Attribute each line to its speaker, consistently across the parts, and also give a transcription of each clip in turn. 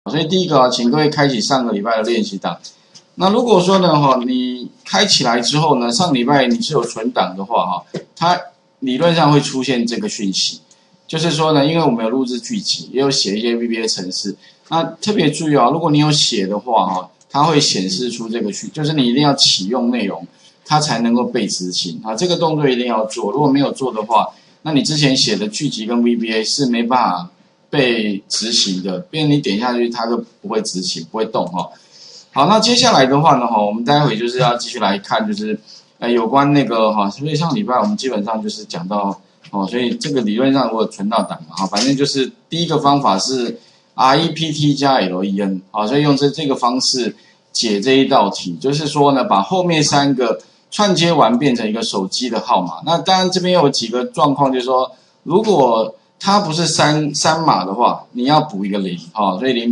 Speaker 1: 所以第一个啊，请各位开启上个礼拜的练习档。那如果说呢你开起来之后呢，上礼拜你是有存档的话它理论上会出现这个讯息，就是说呢，因为我们有录制剧集，也有写一些 VBA 程式，那特别注意如果你有写的话它会显示出这个就是你一定要启用内容，它才能够被执行这个动作一定要做，如果没有做的话，那你之前写的剧集跟 VBA 是没办法被执行的，因为你点下去它就不会执行，不会动好，那接下来的话呢我们待会就是要继续来看，就是有关那个所以上礼拜我们基本上就是讲到所以这个理论上我有存到档嘛反正就是第一个方法是 REPT 加 LEN 所以用这个方式解这一道题，就是说呢把后面三个串接完变成一个手机的号码。那当然这边有几个状况，就是说如果它不是三码的话，你要补一个0所以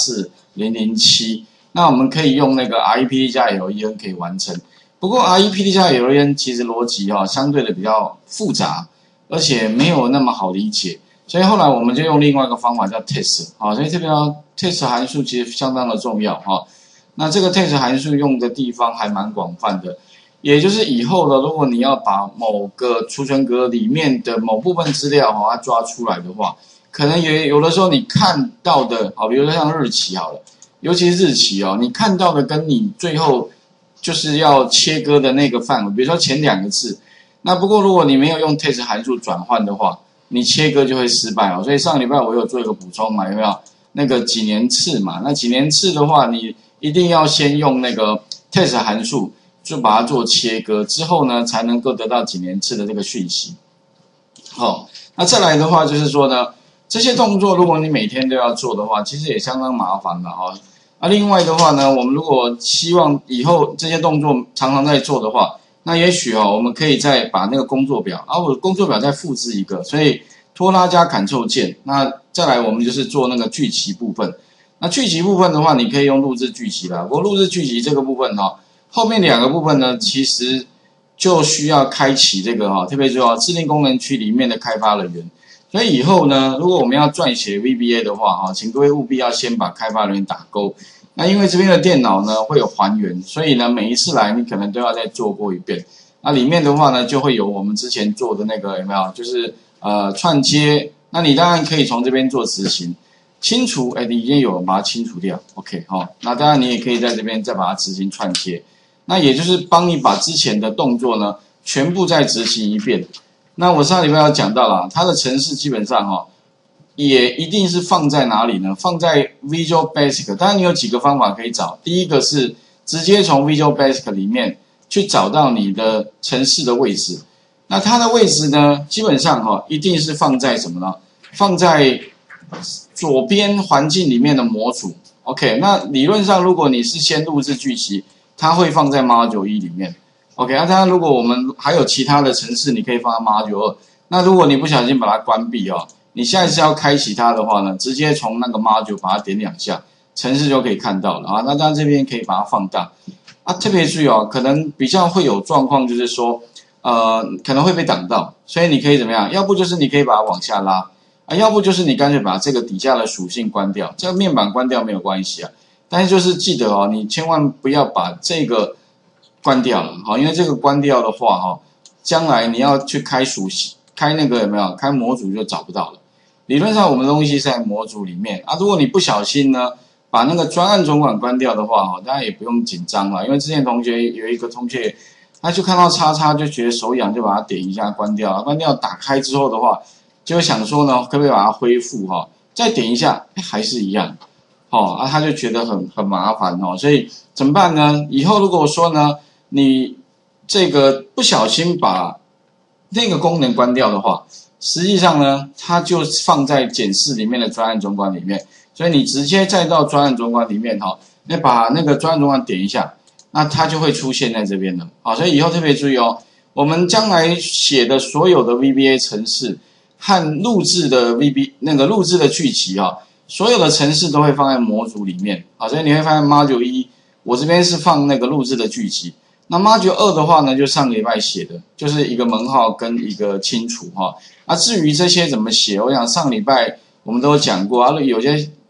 Speaker 1: 084007，那我们可以用那个 REPT 加 LEN 可以完成。不过 REPT 加 LEN 其实逻辑相对的比较复杂，而且没有那么好理解，所以后来我们就用另外一个方法叫 test 所以这边test 函数其实相当的重要那这个 test 函数用的地方还蛮广泛的，也就是以后呢，如果你要把某个储存格里面的某部分资料它抓出来的话，可能也有的时候你看到的比如说像日期好了，尤其是日期你看到的跟你最后就是要切割的那个范围，比如说前2个字，那不过如果你没有用 test 函数转换的话，你切割就会失败所以上礼拜我有做一个补充嘛，有没有那个几年次嘛？那几年次的话，你一定要先用那个 test 函数就把它做切割，之后呢才能够得到几年次的这个讯息。那再来的话就是说呢，这些动作如果你每天都要做的话，其实也相当麻烦的另外的话呢，我们如果希望以后这些动作常常在做的话，那也许我们可以再把那个工作表我工作表再复制一个，所以拖拉加 Ctrl 键，那再来我们就是做那个剧集部分。那剧集部分的话，你可以用录制剧集啦。不过录制剧集这个部分后面2个部分呢，其实就需要开启这个特别注意制定功能区里面的开发人员。所以以后呢，如果我们要撰写 VBA 的话请各位务必要先把开发人员打勾。那因为这边的电脑呢会有还原，所以呢每一次来你可能都要再做过一遍。那里面的话呢就会有我们之前做的那个有没有，就是串接。那你当然可以从这边做执行。清除你已经有把它清除掉 OK 那当然你也可以在这边再把它执行串接，那也就是帮你把之前的动作呢全部再执行一遍。那我上礼拜要讲到了，它的程式基本上也一定是放在哪里呢？放在 Visual Basic。当然你有几个方法可以找，第一个是直接从 Visual Basic 里面去找到你的程式的位置。那它的位置呢基本上一定是放在什么呢？放在左边环境里面的模组 OK。 那理论上如果你是先录制剧集，它会放在 Module 1里面 OK。 当然如果我们还有其他的程式，你可以放在 Module 2。那如果你不小心把它关闭你下一次要开启它的话呢，直接从那个 Module 把它点2下，程式就可以看到了那当然这边可以把它放大特别注意可能比较会有状况，就是说可能会被挡到，所以你可以怎么样？要不就是你可以把它往下拉要不就是你干脆把这个底下的属性关掉，这个面板关掉没有关系但是就是记得你千万不要把这个关掉了因为这个关掉的话将来你要去开属性开那个有没有开模组就找不到了。理论上我们的东西是在模组里面如果你不小心呢把那个专案总管关掉的话大家也不用紧张了，因为之前同学有一个同学他就看到叉叉就觉得手痒，就把它点一下关掉关掉打开之后的话就想说呢可不可以把它恢复再点一下还是一样他就觉得很麻烦所以怎么办呢？以后如果说呢你这个不小心把那个功能关掉的话，实际上呢它就放在检视里面的专案总管里面，所以你直接再到专案总管里面你把那个专案总管点一下，那它就会出现在这边的所以以后特别注意我们将来写的所有的 VBA 程式和录制的录制的剧集所有的程式都会放在模组里面所以你会发现 Module 1我这边是放那个录制的剧集，那 Module 2的话呢就上个礼拜写的，就是一个门号跟一个清除至于这些怎么写，我想上礼拜我们都有讲过有些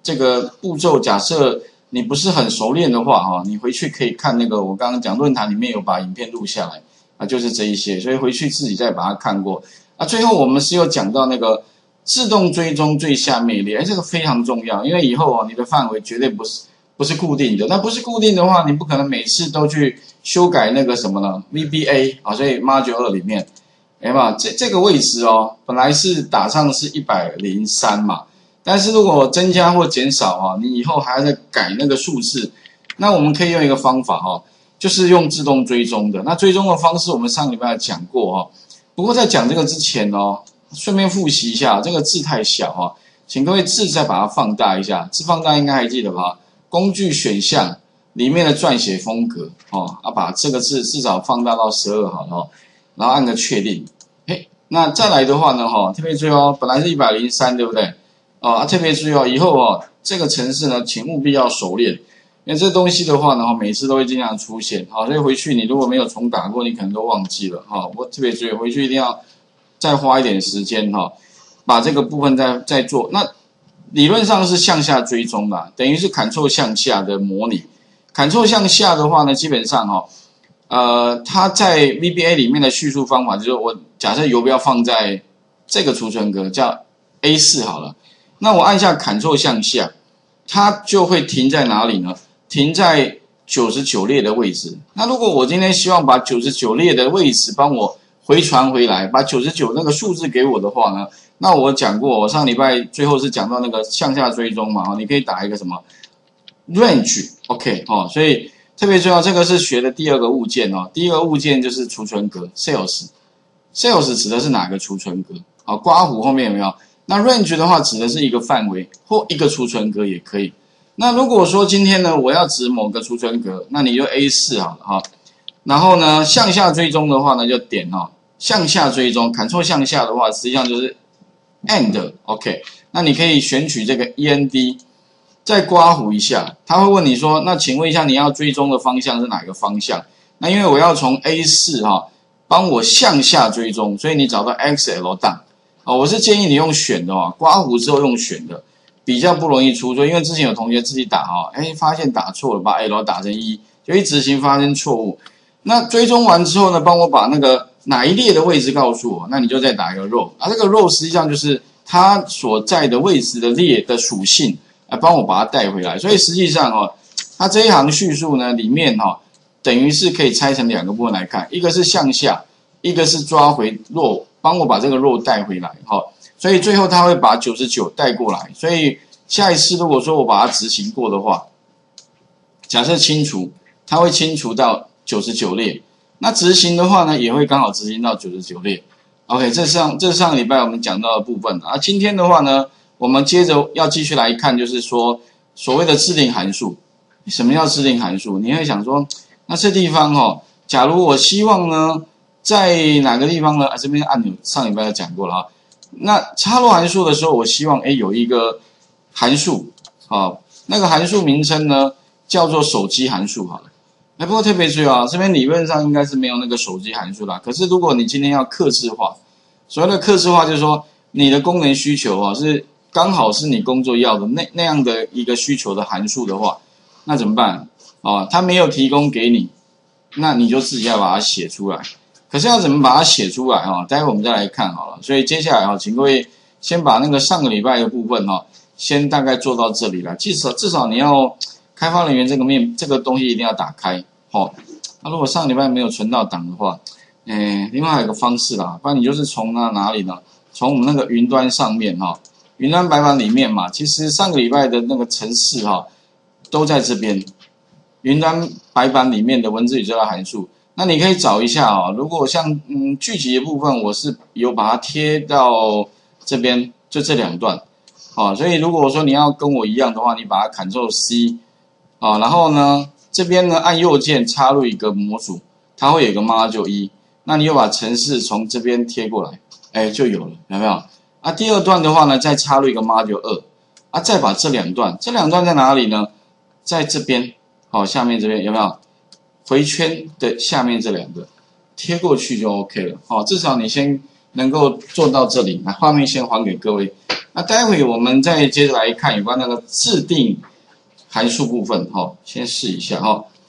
Speaker 1: 这个步骤，假设你不是很熟练的话哈，你回去可以看那个我刚刚讲论坛里面有把影片录下来啊，就是这一些，所以回去自己再把它看过啊。最后我们是有讲到那个自动追踪最下面一列，这个非常重要，因为以后啊你的范围绝对不是固定的，那不是固定的话，你不可能每次都去修改那个什么呢 VBA 啊，所以 Module 2里面，哎嘛，这个位置哦，本来是打上是103嘛，但是如果增加或减少啊，你以后还要再改那个数字，那我们可以用一个方法哈，就是用自动追踪的。那追踪的方式我们上礼拜讲过哈，不过在讲这个之前哦，顺便复习一下，这个字太小哈，请各位字再把它放大一下，字放大应该还记得吧？工具选项里面的撰写风格哦，把这个字至少放大到12好了哦，然后按个确定。嘿，那再来的话呢哈，特别注意哦，本来是103对不对？哦，特别注意哦，以后哦这个程式呢，请务必要熟练，因为这东西的话呢，每次都会经常出现，好，所以回去你如果没有重打过，你可能都忘记了哈。我特别注意，回去一定要再花一点时间哈，把这个部分再做。那理论上是向下追踪的，等于是 Ctrl 向下的模拟。Ctrl 向下的话呢，基本上它在 VBA 里面的叙述方法就是我假设游标放在这个储存格叫 A4 好了，那我按下 Ctrl 向下，它就会停在哪里呢？停在99列的位置。那如果我今天希望把99列的位置帮我回传回来，把99那个数字给我的话呢？那我讲过，我上礼拜最后是讲到那个向下追踪嘛，你可以打一个什么 range，OK 哦，所以特别重要，这个是学的第二个物件哦。第一个物件就是储存格 sales 指的是哪个储存格？好，括弧后面有没有？那 range 的话指的是一个范围或一个储存格也可以。那如果说今天呢，我要指某个储存格，那你就 A4 好了哈。然后呢，向下追踪的话呢，就点向下追踪 ，Ctrl 向下的话，实际上就是 and OK， 那你可以选取这个 END， 再括弧一下，他会问你说，那请问一下你要追踪的方向是哪个方向？那因为我要从 A4 帮我向下追踪，所以你找到 XL 档我是建议你用选的括弧之后用选的，比较不容易出错。因为之前有同学自己打发现打错了，把 L 打成1，就一执行发生错误。那追踪完之后呢，帮我把那个哪一列的位置告诉我，那你就再打一个 row， 这个 row 实际上就是它所在的位置的列的属性，帮我把它带回来。所以实际上它这一行叙述呢里面等于是可以拆成2个部分来看，一个是向下，一个是抓回 row， 帮我把这个 row 带回来所以最后它会把99带过来。所以下一次如果说我把它执行过的话，假设清除，它会清除到99列，那执行的话呢，也会刚好执行到99列。OK， 这是上个礼拜我们讲到的部分今天的话呢，我们接着要继续来看，就是说所谓的制定函数。什么叫制定函数？你会想说，那这地方假如我希望呢，在哪个地方呢？这边按钮上礼拜有讲过了那插入函数的时候，我希望有一个函数那个函数名称呢叫做手机函数好了。不过特别注意这边理论上应该是没有那个手机函数啦。可是如果你今天要客制化，所谓的客制化就是说你的功能需求是刚好是你工作要的那样的一个需求的函数的话，那怎么办它没有提供给你，那你就自己要把它写出来。可是要怎么把它写出来待会我们再来看好了。所以接下来请各位先把那个上个礼拜的部分先大概做到这里了。至少你要开发人员这个东西一定要打开那如果上礼拜没有存到档的话，另外还有一个方式啦，不然你就是从哪里呢？从我们那个云端上面云端白板里面嘛，其实上个礼拜的那个程式都在这边。云端白板里面的文字语资料函数，那你可以找一下如果像聚集的部分，我是有把它贴到这边，就这2段所以如果说你要跟我一样的话，你把它 Ctrl C 然后呢这边呢按右键插入一个模组，它会有一个 Module 1，那你又把程式从这边贴过来，就有了，有没有？第2段的话呢，再插入一个 Module 2，再把这2段在哪里呢？在这边下面这边有没有？回圈的下面这2个贴过去就 OK 了至少你先能够做到这里。那画面先还给各位。那待会我们再接着来看有关那个制定函数部分，先试一下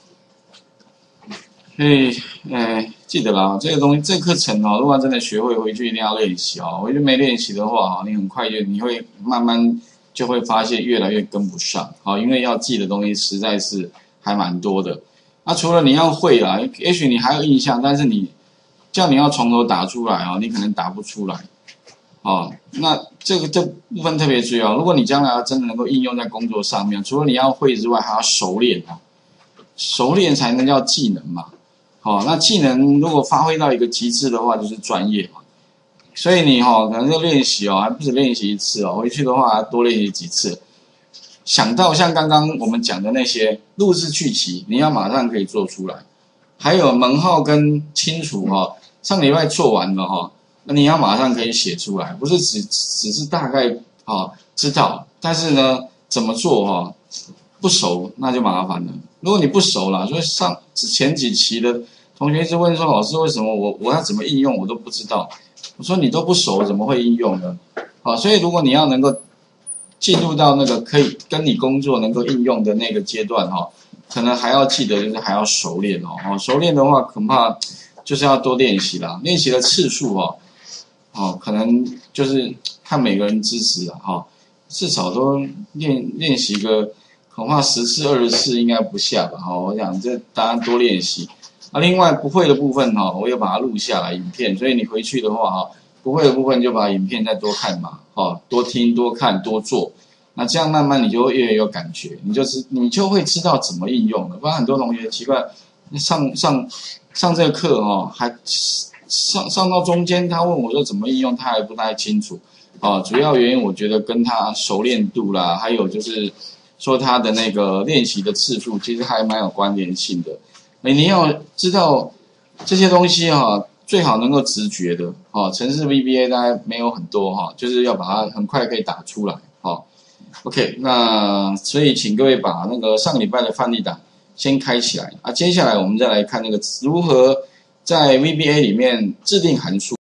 Speaker 1: 所以，记得啦，这个东西，这课程如果真的学会，回去一定要练习回去没练习的话你很快你会慢慢就会发现越来越跟不上因为要记的东西实在是还蛮多的。那除了你要会啦，也许你还有印象，但是你要从头打出来你可能打不出来那这部分特别重要。如果你将来真的能够应用在工作上面，除了你要会之外，还要熟练熟练才能叫技能嘛。那技能如果发挥到一个极致的话，就是专业嘛。所以你可能就练习还不止练习一次回去的话还多练习几次。想到像刚刚我们讲的那些录制去期，你要马上可以做出来。还有门号跟清除上礼拜做完了那你要马上可以写出来，不是只是大概知道，但是呢怎么做不熟那就麻烦了。如果你不熟啦，所以前几期的同学一直问说，老师为什么我要怎么应用我都不知道。我说你都不熟怎么会应用呢？所以如果你要能够进入到那个可以跟你工作能够应用的那个阶段可能还要记得就是还要熟练熟练的话恐怕就是要多练习啦，练习的次数可能就是看每个人资质至少都练习个恐怕10次20次应该不下吧我想这当然多练习。另外不会的部分我又把它录下来影片，所以你回去的话不会的部分就把影片再多看嘛多听多看多做。那这样慢慢你就会越来越有感觉，你就会知道怎么应用了。不然很多同学奇怪，上这个课还上到中间他问我说怎么应用，他还不太清楚主要原因我觉得跟他熟练度啦，还有就是说他的那个练习的次数其实还蛮有关联性的。你要知道这些东西最好能够直觉的程式 VBA 大概没有很多就是要把它很快可以打出来OK， 那所以请各位把那个上个礼拜的范例档先开起来接下来我们再来看那个如何在 VBA 里面制定函数。